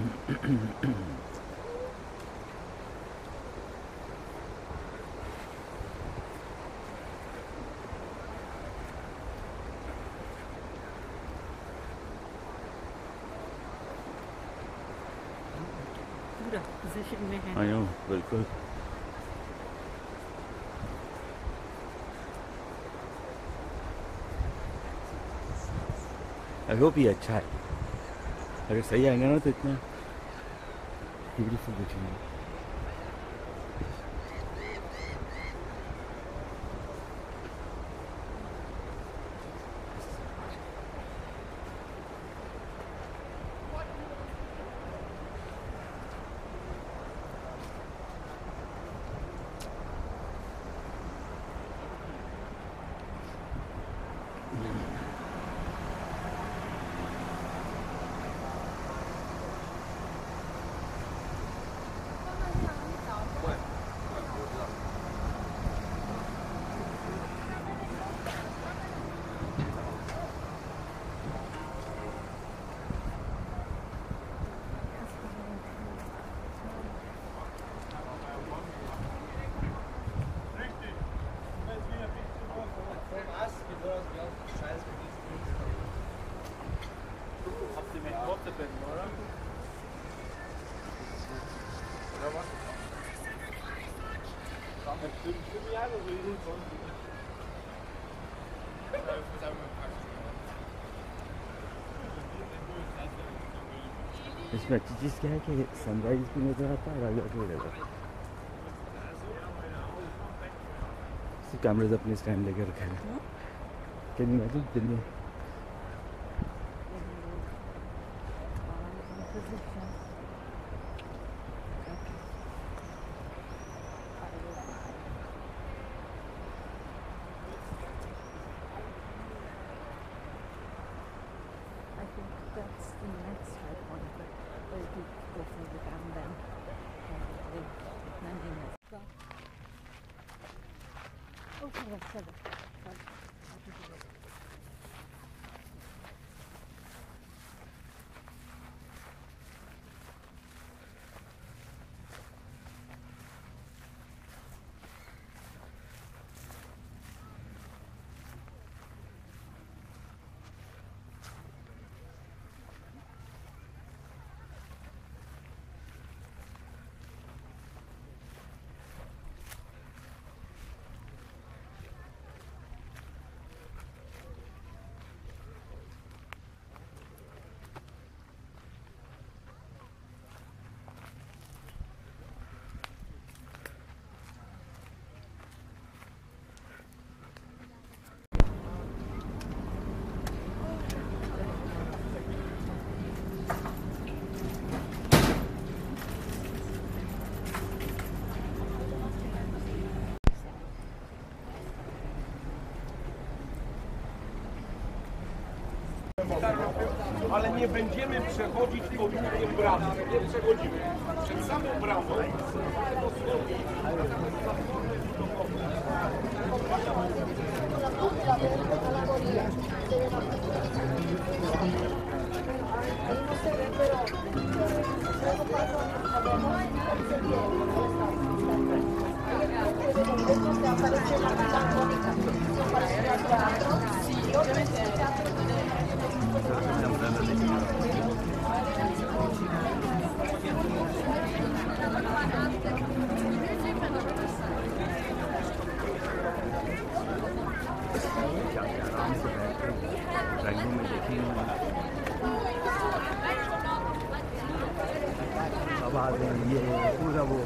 पूरा पोजीशन में है। आई नो, बिल्कुल। आई होप ये अच्छा है। अगर सही आएगा ना तो इतना ब्यूटीफुल दिखेगा। इसमें अच्छी चीज़ क्या है कि सनराइज भी नज़र आता है, राजा भी नज़र आता है। कैमराज अपने स्टैंड लेकर रखे हैं। Can you imagine Delhi Ale nie będziemy przechodzić po linii bramy. Nie przechodzimy. Przed samą bramą. ये पूरा वो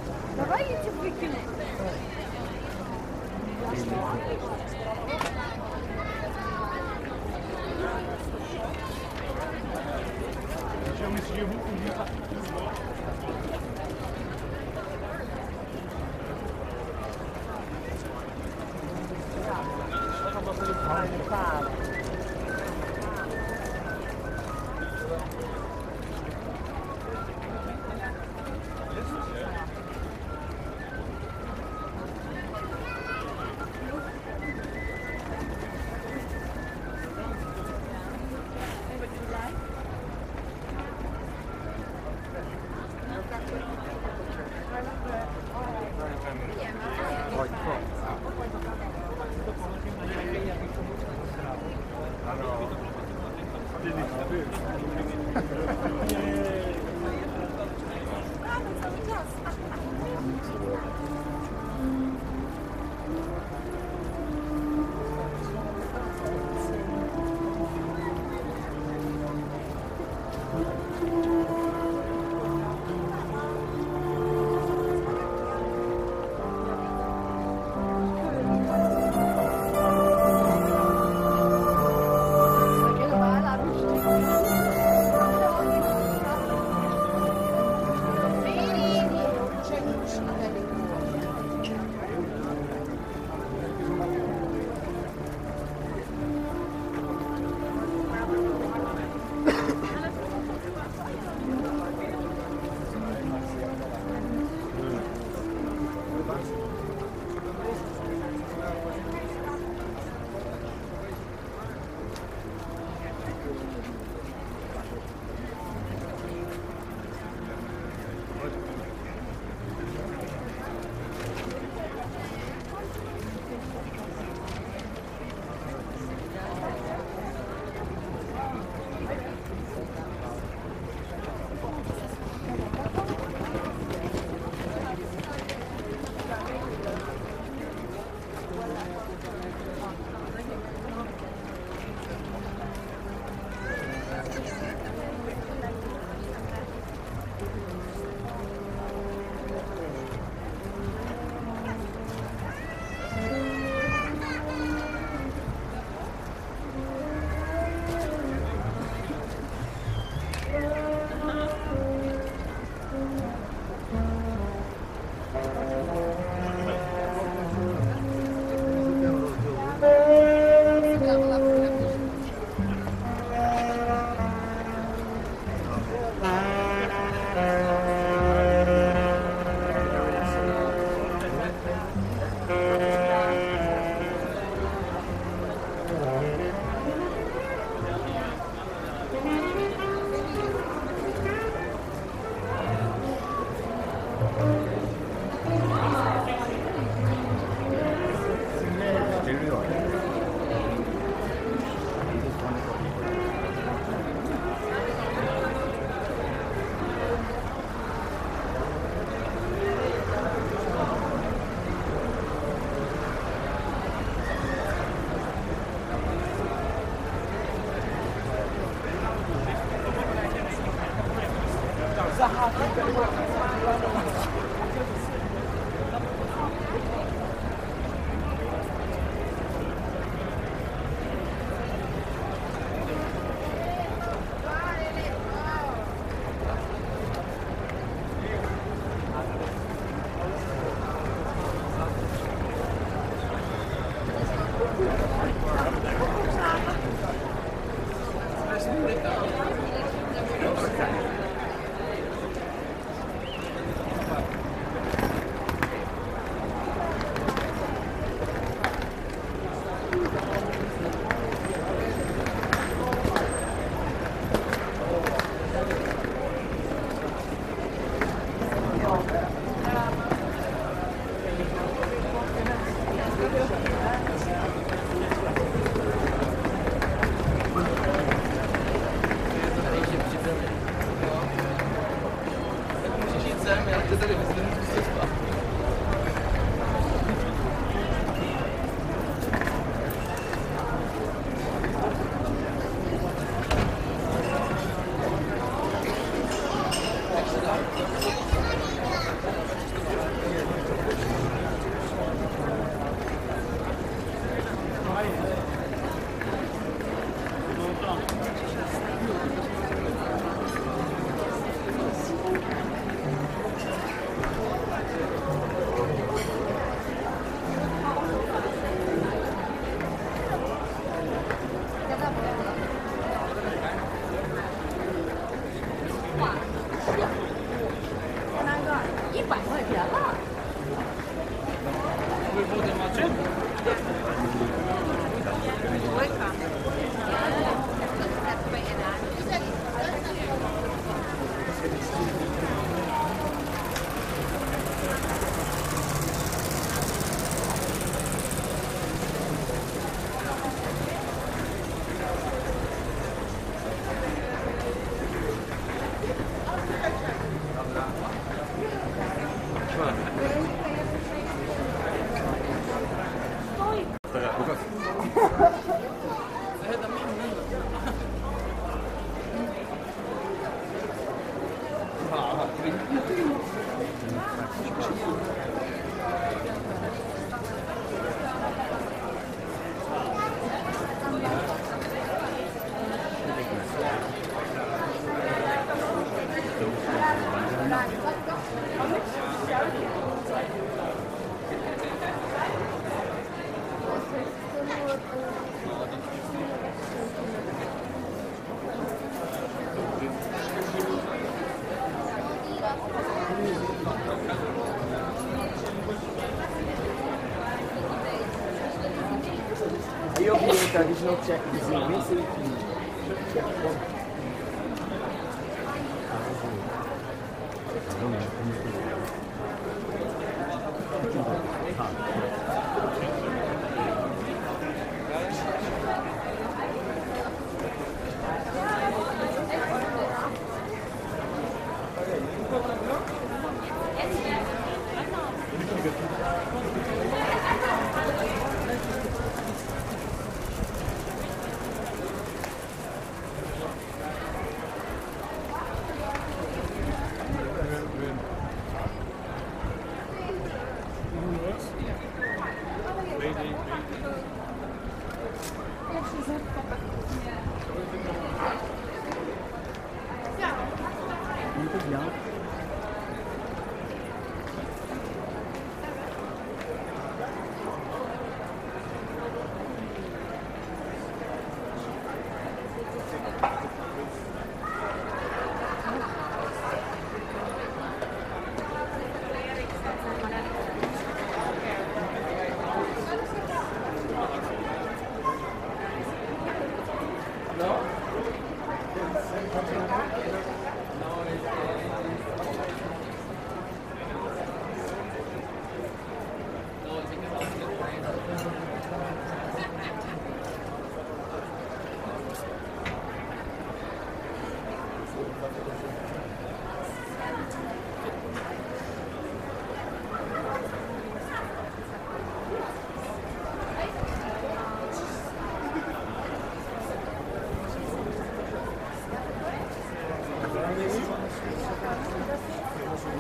Io ho traditional check così, Muito bien. no?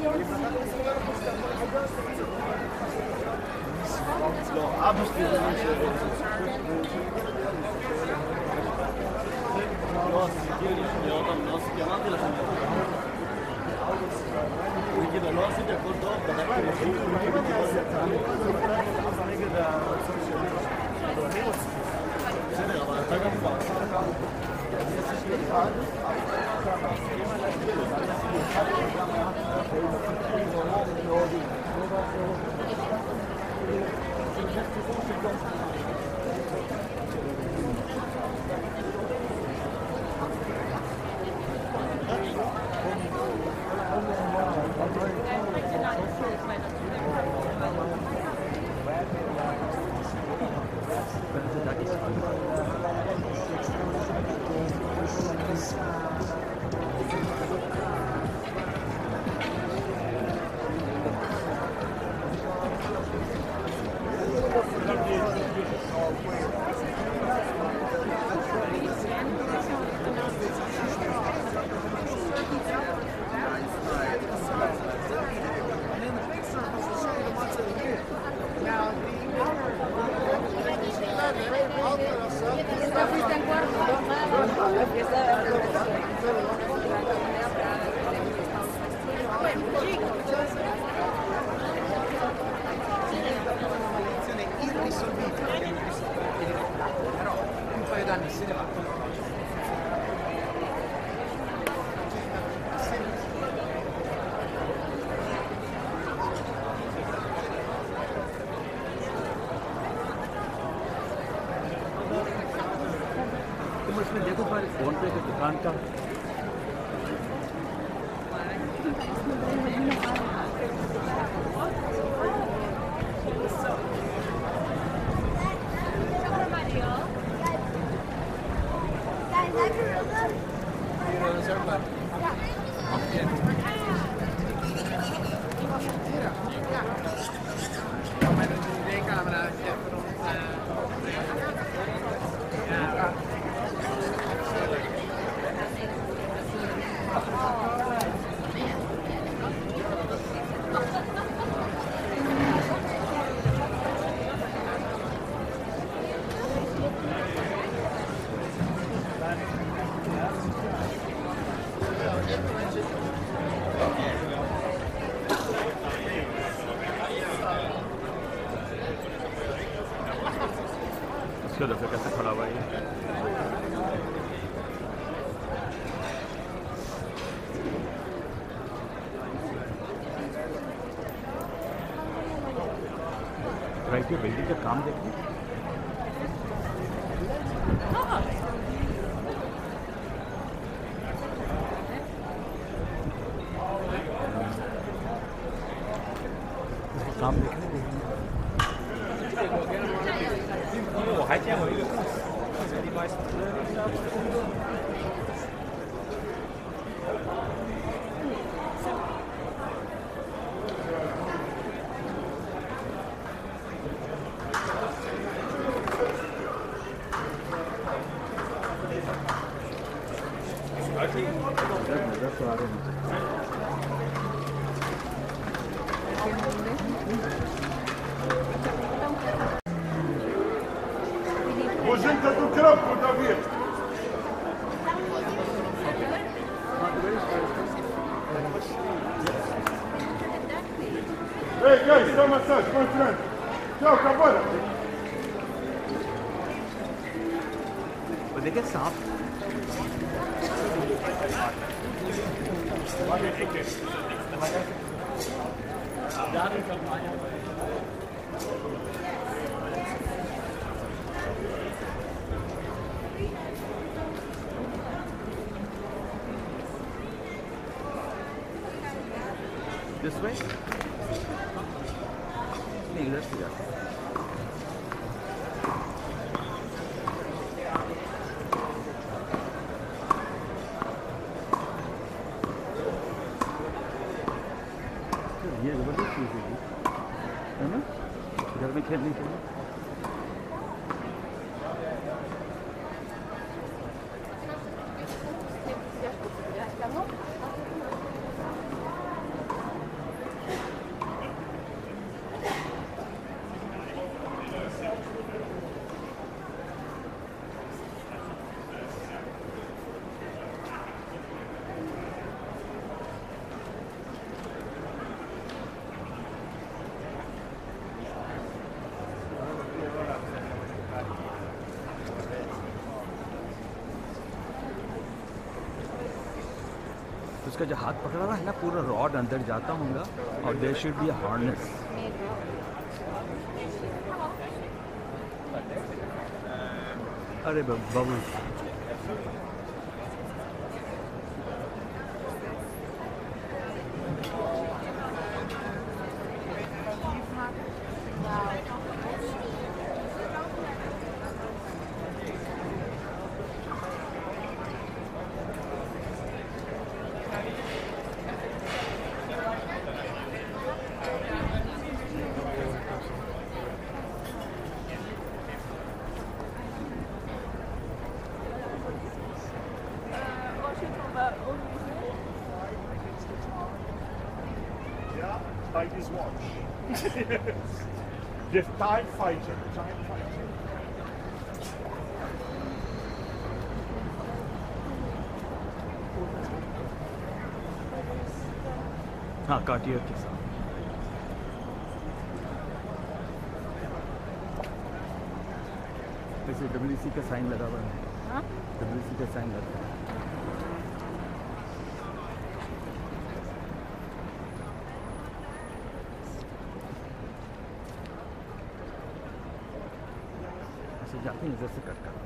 तुम इसमें देखो पर फोन पे की दुकान का उसके दफे कैसे खड़ा हुआ है राइट बिल्डिंग का काम देखिए काम देखने Ложим эту коробку, Давид. Эй, guys, só massagem, my friend. Tchau, acabou. देखिए सांप This way? नहीं इधर से जाते ये जबरदस्त चीज़ है ना घर में खेलने के लिए उसका जो हाथ पकड़ा हुआ है ना पूरा रॉड अंदर जाता होगा और there should be a harness. अरे bubbles. Like his watch. The time fighter. Time fighter. हाँ कार्टियर के साथ. जैसे WC का साइन लगा हुआ है. WC का साइन लगा हुआ है. ऐसे जाते हैं इधर से कट कर.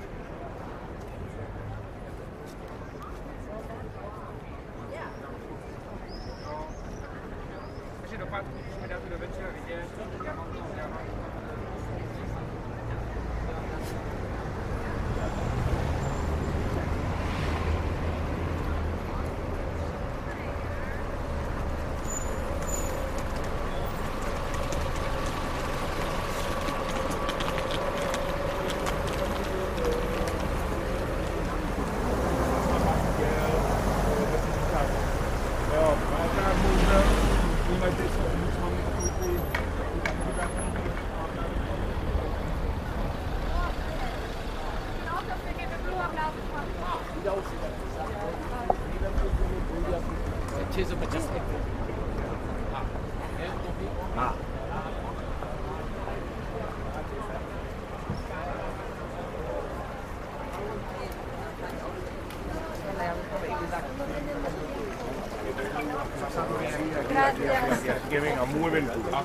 Giving a muy buen tour.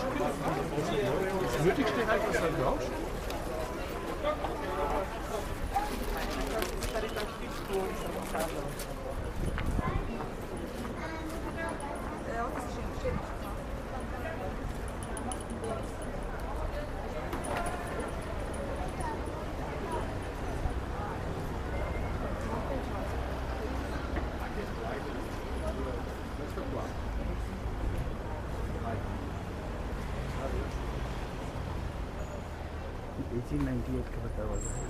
Das Nötigste halt ist halt raus. का बता हुआ है.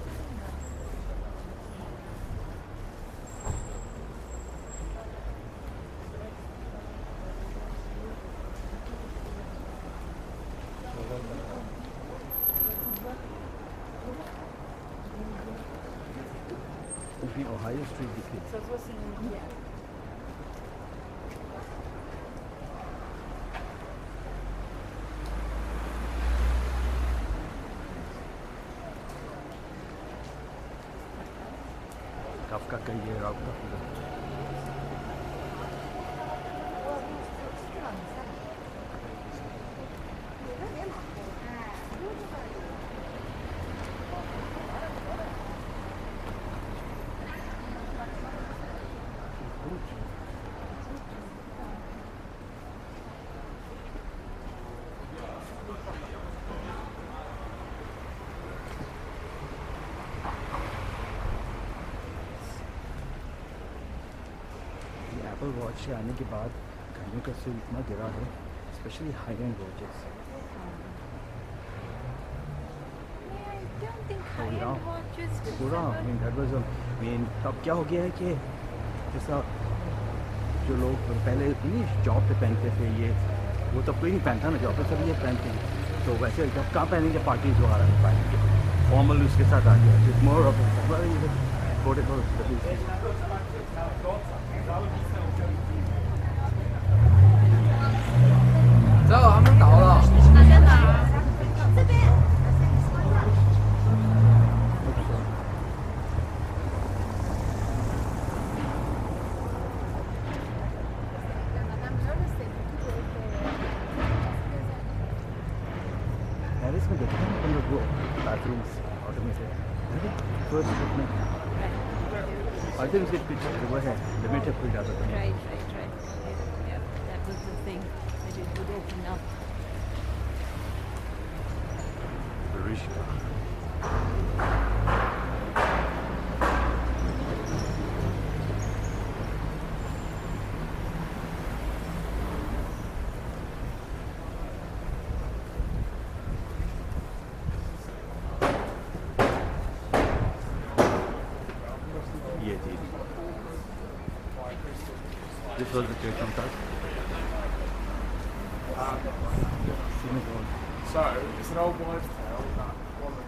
उसमें ओहायो स्ट्रीट दिखी. Kafka kayı Ravka पूरा. एप्पल वॉच से आने के बाद घड़ियों का सेल इतना गिरा है, स्पेशली हाई एंड वॉचेस. पूरा तब क्या हो गया है कि जैसा जो लोग पहले नहीं जॉब पे पहनते थे, ये वो तब कोई नहीं पहनता ना, जॉब पे सब ये पहनते हैं. तो वैसे जब कहाँ पहनेंगे, पार्टीज वगैरह में पहनेंगे, फॉर्मल उसके साथ आ गया. It's more of 走，他们倒了。 那在哪儿？这边。 bathrooms automated. First equipment. I think it's river है limit है कोई ज़्यादा तो नहीं. Right. Yeah, that was the thing that it would open up. Rishka. ये थी. This was the church on top. So, it's an old wives' tale that woman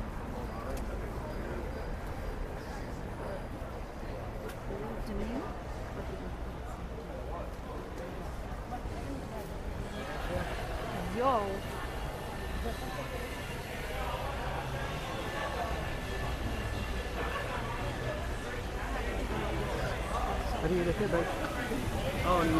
Yo. अरे ये देखिए भाई. Oh no.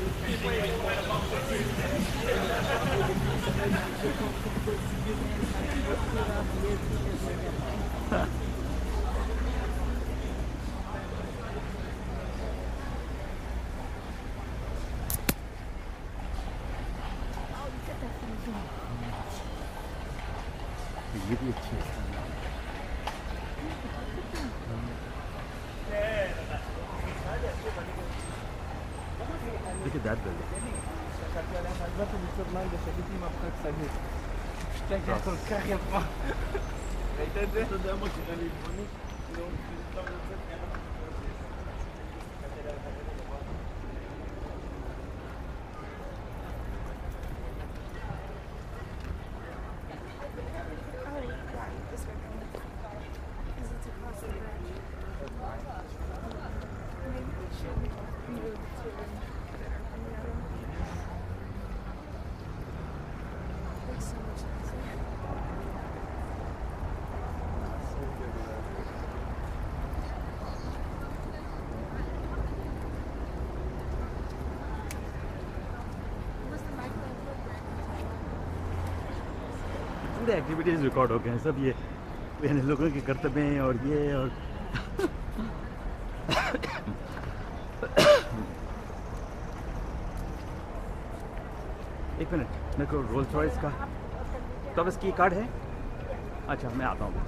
ये भी अच्छी है. Look at that building. पूरे एक्टिविटीज़ रिकॉर्ड हो गए हैं सब. ये इन लोगों के कर्तव्य हैं और ये और एक मिनट मेरे को रोल्स रॉयस का तो बस की कार्ड है. अच्छा मैं आता हूँ.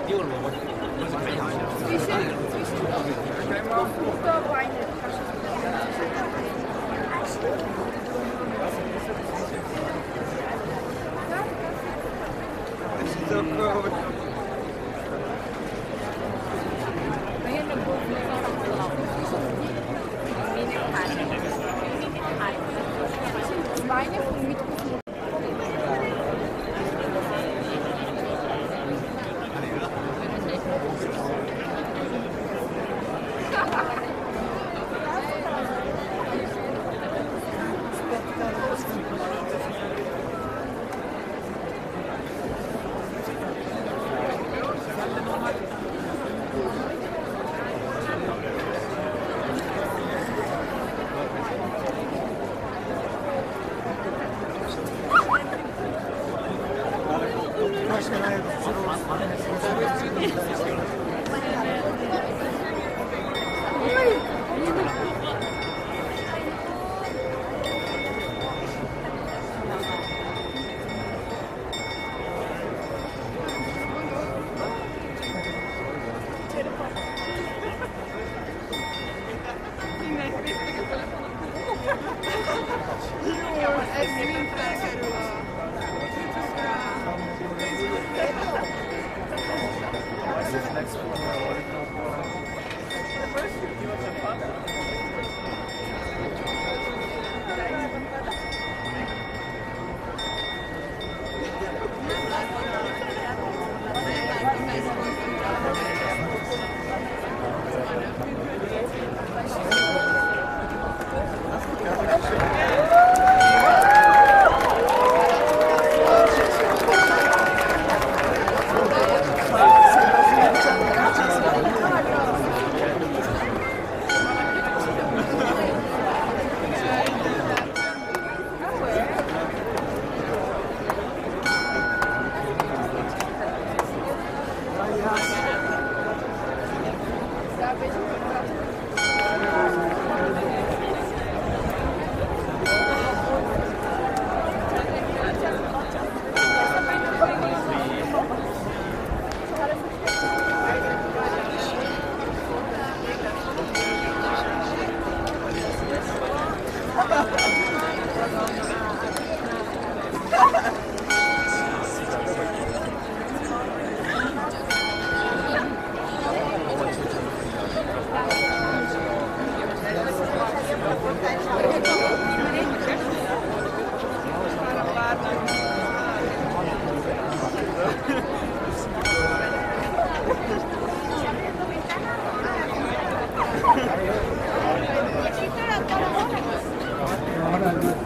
Başka